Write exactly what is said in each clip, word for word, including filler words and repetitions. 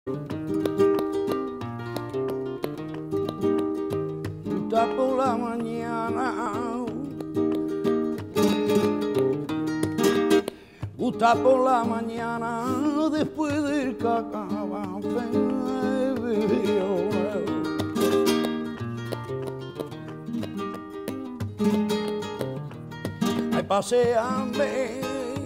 Gusta por la mañana, gusta por la mañana después del cacao bebido. Ay, paséame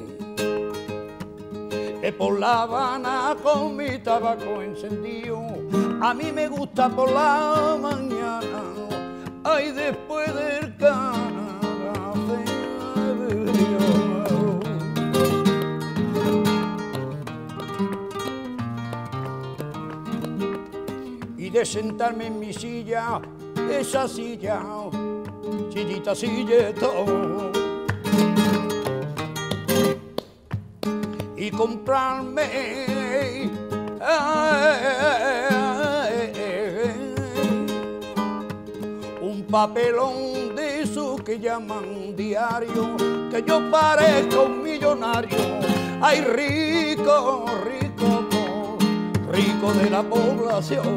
que por La Habana con mi tabaco encendido. A mí me gusta por la mañana, ay, después del cacao bebido. Y de sentarme en mi silla, esa silla, sillita, silletón, y comprarme ay, un papelón de esos que llaman diario, que yo parezco un millonario, ay, rico, rico, rico de la población.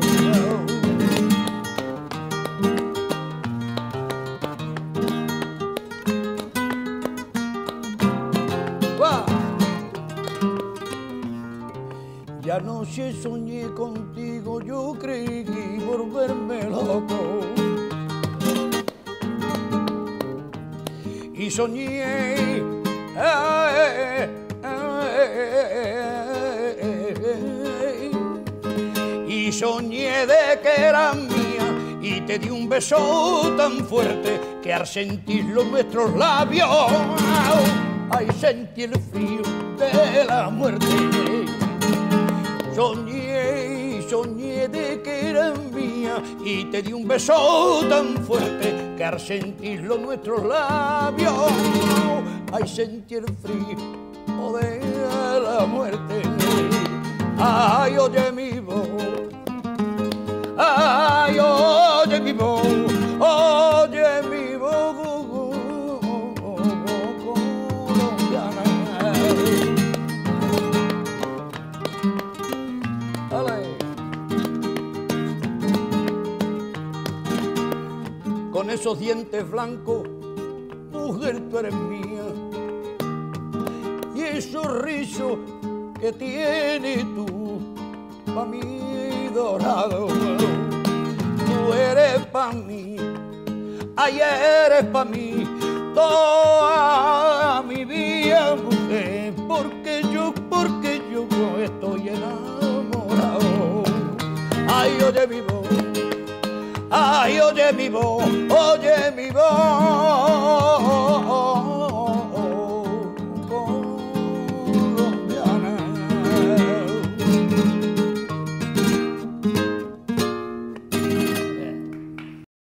Y anoche soñé contigo, yo creí volverme loco. Y soñé, ay, ay, y soñé de que eras mía, y te di un beso tan fuerte que al sentir los nuestros labios, ay, sentí el frío de la muerte. Soñé, soñé de que eras mía y te di un beso tan fuerte que al sentir los nuestros labios, ay, sentí el frío de la muerte. Ay, oye mi voz, ay, oye mi voz, oye mi voz colombiana. Con esos dientes blancos, mujer, tú eres mía, y esos rizos que tienes tú, pa' mí dorado, tú eres pa' mí, ay, eres pa' mí, toda mi vida, mujer, porque yo, porque yo estoy enamorado. Ay, oye mi voz, ay, oye mi voz, oye mi voz.